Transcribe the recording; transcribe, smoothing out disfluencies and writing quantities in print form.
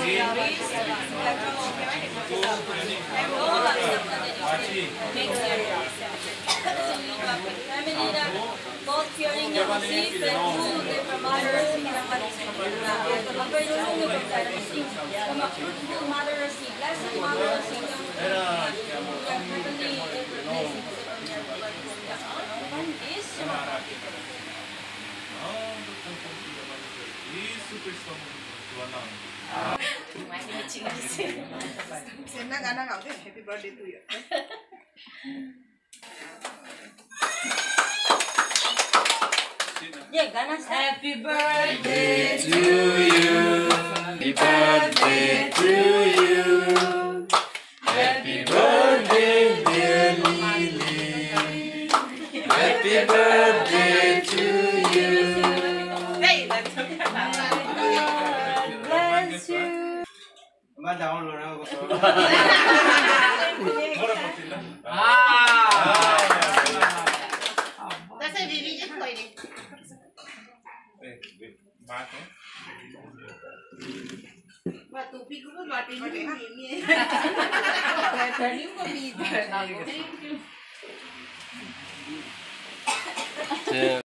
both hearing the music and through the providers from a fruitful mother receive, blessed mother receive. Happy birthday to you. Happy birthday to you. Happy birthday to you. Happy birthday, dear Lily. Happy birthday to you. bless you. Yeah.